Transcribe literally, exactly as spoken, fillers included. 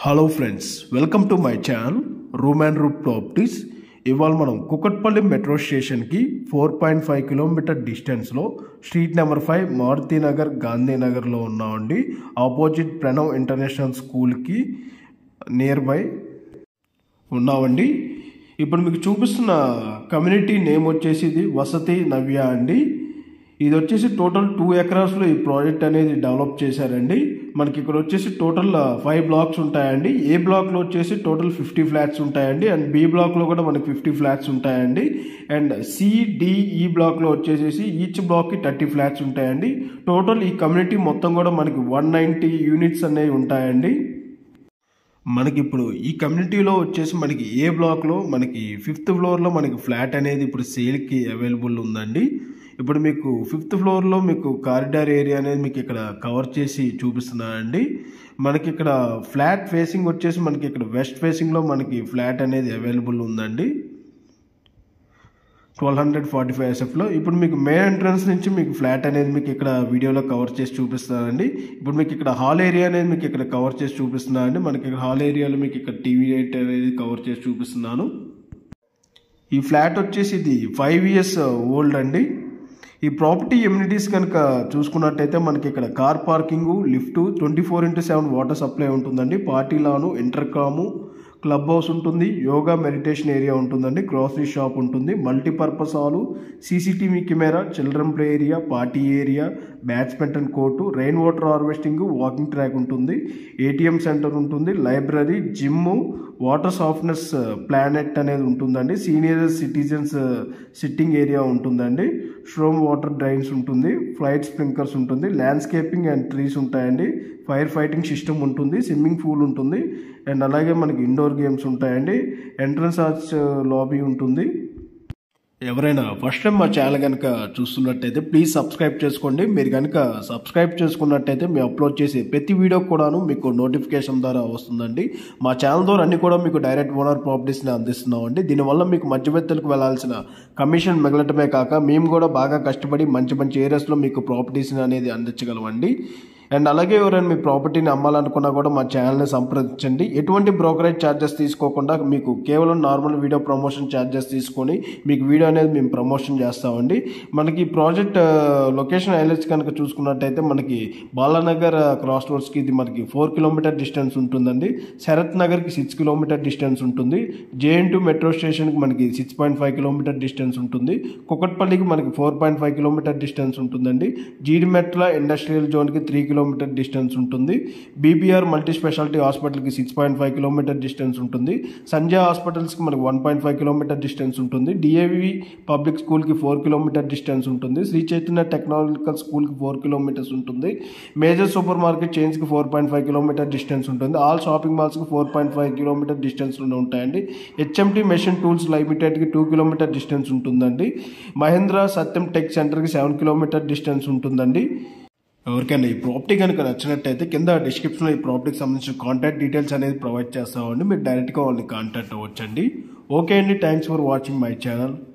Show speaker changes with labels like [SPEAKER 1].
[SPEAKER 1] Hello friends, welcome to my channel room and roof properties. ఇవాళ మనం Kukatpally metro స్టేషన్కి four point five kilometre డిస్టెన్స్లో street number five Maruthinagar గాంధీనగర్లో ఉన్నామండి. ఆపోజిట్ ప్రణవ్ ఇంటర్నేషనల్ స్కూల్కి నియర్ బై ఉన్నామండి. ఇప్పుడు మీకు చూపిస్తున్న కమ్యూనిటీ నేమ్ వచ్చేసి ఇది వసతి నవ్య అండి. ఇది వచ్చేసి టోటల్ టూ ఎకరాస్లో ఈ ప్రాజెక్ట్ అనేది డెవలప్ చేశారండి. మనకి ఇక్కడ వచ్చేసి టోటల్ ఫైవ్ బ్లాక్స్ ఉంటాయండి. ఏ బ్లాక్లో వచ్చేసి టోటల్ ఫిఫ్టీ ఫ్లాట్స్ ఉంటాయండి, అండ్ బి బ్లాక్లో కూడా మనకి ఫిఫ్టీ ఫ్లాట్స్ ఉంటాయండి, అండ్ సిడిఈ బ్లాక్లో వచ్చేసి ఈచ్ బ్లాక్కి థర్టీ ఫ్లాట్స్ ఉంటాయండి. టోటల్ ఈ కమ్యూనిటీ మొత్తం కూడా మనకి వన్ నైంటీ యూనిట్స్ అనేవి ఉంటాయండి. మనకి ఇప్పుడు ఈ కమ్యూనిటీలో వచ్చేసి మనకి ఏ బ్లాక్లో మనకి ఫిఫ్త్ ఫ్లోర్లో మనకి ఫ్లాట్ అనేది ఇప్పుడు సేల్కి అవైలబుల్ ఉందండి. ఇప్పుడు మీకు ఫిఫ్త్ ఫ్లోర్లో మీకు కారిడార్ ఏరియా అనేది మీకు ఇక్కడ కవర్ చేసి చూపిస్తున్నానండి. మనకి ఇక్కడ ఫ్లాట్ ఫేసింగ్ వచ్చేసి మనకి ఇక్కడ వెస్ట్ ఫేసింగ్లో మనకి ఫ్లాట్ అనేది అవైలబుల్ ఉందండి ట్వెల్వ్ హండ్రెడ్ ఫార్టీ ఫైవ్ ఎస్ఎఫ్లో. ఇప్పుడు మీకు మెయిన్ ఎంట్రన్స్ నుంచి మీకు ఫ్లాట్ అనేది మీకు ఇక్కడ వీడియోలో కవర్ చేసి చూపిస్తానండి. ఇప్పుడు మీకు ఇక్కడ హాల్ ఏరియా అనేది మీకు ఇక్కడ కవర్ చేసి చూపిస్తున్నానండి. మనకి ఇక్కడ హాల్ ఏరియాలో మీకు ఇక్కడ టీవీ లైట్ అనేది కవర్ చేసి చూపిస్తున్నాను. ఈ ఫ్లాట్ వచ్చేసి ఇది ఫైవ్ ఇయర్స్ ఓల్డ్ అండి. ఈ ప్రాపర్టీ ఎమ్యూనిటీస్ కనుక చూసుకున్నట్టయితే మనకి ఇక్కడ car parking, lift, twenty four into seven water supply ఉంటుందండి, పార్టీలాను, ఇంటర్కాము, క్లబ్ హౌస్ ఉంటుంది, యోగా మెడిటేషన్ ఏరియా ఉంటుందండి, గ్రోసరీ షాప్ ఉంటుంది, multipurpose hall, CCTV camera, children play area, party area, badminton court, rain water harvesting, walking track ఉంటుంది, ATM centre ఉంటుంది, library, gym, water softness planet అనేది ఉంటుందండి, senior citizens sitting area ఉంటుందండి, storm water drains ఉంటుంది, flight sprinklers ఉంటుంది, landscaping and trees ఉంటాయండి, fire fighting system ఉంటుంది, swimming pool ఉంటుంది, అండ్ అలాగే మనకి ఇండోర్ గేమ్స్ ఉంటాయండి, ఎంట్రన్స్ ఆర్చ్ లాబీ ఉంటుంది. ఎవరైనా ఫస్ట్ టైం మా ఛానల్ కనుక చూస్తున్నట్టయితే ప్లీజ్ సబ్స్క్రైబ్ చేసుకోండి. మీరు కనుక సబ్స్క్రైబ్ చేసుకున్నట్టయితే మేము అప్లోడ్ చేసే ప్రతి వీడియో కూడాను మీకు నోటిఫికేషన్ ద్వారా వస్తుందండి. మా ఛానల్ ద్వారా అన్ని కూడా మీకు డైరెక్ట్ ఓనర్ ప్రాపర్టీస్ని అందిస్తున్నామండి. దీనివల్ల మీకు మధ్యవర్తులకు వెళ్ళాల్సిన కమిషన్ మిగలటమే కాక మేము కూడా బాగా కష్టపడి మంచి మంచి ఏరియాస్లో మీకు ప్రాపర్టీస్ని అనేది అందించగలమండి. అండ్ అలాగే ఎవరైనా మీ ప్రాపర్టీని అమ్మాలనుకున్నా కూడా మా ఛానల్ని సంప్రదించండి. ఎటువంటి బ్రోకరేజ్ ఛార్జెస్ తీసుకోకుండా మీకు కేవలం నార్మల్ వీడియో ప్రమోషన్ ఛార్జెస్ తీసుకొని మీకు వీడియో అనేది మేము ప్రమోషన్ చేస్తామండి. మనకి ప్రాజెక్ట్ లొకేషన్ హైలైట్స్ కనుక చూసుకున్నట్టయితే మనకి బాలానగర్ క్రాస్ రోడ్స్కి ఇది మనకి ఫోర్ కిలోమీటర్ డిస్టెన్స్ ఉంటుందండి, శరత్ నగర్కి సిక్స్ కిలోమీటర్ డిస్టెన్స్ ఉంటుంది, జేఎన్ టూ మెట్రో స్టేషన్కి మనకి six point five kilometre distance ఉంటుంది, కుకట్పల్లికి మనకి four point five kilometre distance ఉంటుందండి, జీడిమెట్ల ఇండస్ట్రియల్ జోన్కి త్రీ కిలోమీటర్ డిస్టెన్స్ ఉంటుంది, బీబీఆర్ మల్టీ స్పెషాలిటీ హాస్పిటల్కి six point five kilometre distance ఉంటుంది, సంజయ్ హాస్పిటల్స్కి మనకి one point five kilometre distance ఉంటుంది, డిఏవి పబ్లిక్ స్కూల్కి ఫోర్ కిలోమీటర్ డిస్టెన్స్ ఉంటుంది, శ్రీ చైతన్య టెక్నాలజికల్ స్కూల్కి ఫోర్ కిలోమీటర్స్ ఉంటుంది, major super market చైన్స్కి four point five kilometre distance ఉంటుంది, ఆల్ షాపింగ్ మాల్స్కి ఫోర్ పాయింట్ ఫైవ్ కిలోమీటర్ డిస్టెన్స్లోనే ఉంటాయండి, హెచ్ఎంటీ మెషిన్ టూల్స్ లిమిటెడ్కి టూ కిలోమీటర్ డిస్టెన్స్ ఉంటుందండి, మహేంద్ర సత్యం టెక్ సెంటర్కి సెవెన్ కిలోమీటర్ డిస్టెన్స్ ఉంటుందండి. ఎవరికైనా ఈ ప్రాపర్టీ కనుక నచ్చినట్టయితే కింద డిస్క్రిప్షన్లో ఈ ప్రాపర్టీకి సంబంధించిన కాంటాక్ట్ డీటెయిల్స్ అనేది ప్రొవైడ్ చేస్తామండి. మీరు డైరెక్ట్గా వాళ్ళని కాంటాక్ట్ అవ్వచ్చండి. ఓకే అండి, thanks for watching my channel.